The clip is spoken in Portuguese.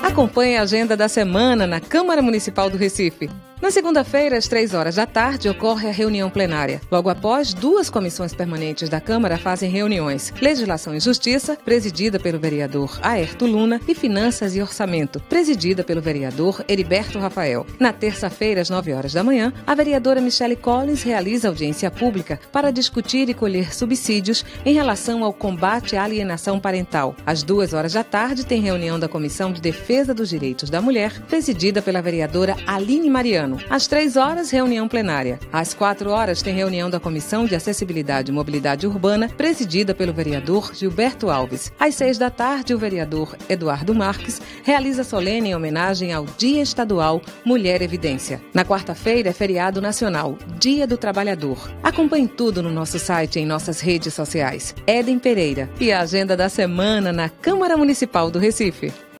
Acompanhe a agenda da semana na Câmara Municipal do Recife. Na segunda-feira, às 15h, ocorre a reunião plenária. Logo após, 2 comissões permanentes da Câmara fazem reuniões: Legislação e Justiça, presidida pelo vereador Aerto Luna, e Finanças e Orçamento, presidida pelo vereador Heriberto Rafael. Na terça-feira, às 9h, a vereadora Michele Collins realiza audiência pública para discutir e colher subsídios em relação ao combate à alienação parental. Às 14h, tem reunião da Comissão de Defesa dos Direitos da Mulher, presidida pela vereadora Aline Mariano. Às 3h, reunião plenária. Às 4h, tem reunião da Comissão de Acessibilidade e Mobilidade Urbana, presidida pelo vereador Gilberto Alves. Às 6h, o vereador Eduardo Marques realiza solene em homenagem ao Dia Estadual Mulher Evidência. Na quarta-feira é feriado nacional, Dia do Trabalhador. Acompanhe tudo no nosso site e em nossas redes sociais. Éden Pereira e a agenda da semana na Câmara Municipal do Recife.